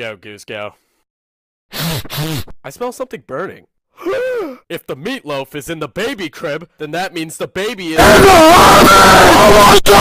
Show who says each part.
Speaker 1: Go, Goose, go. I smell something burning. If the meatloaf is in the baby crib, then that means the baby is—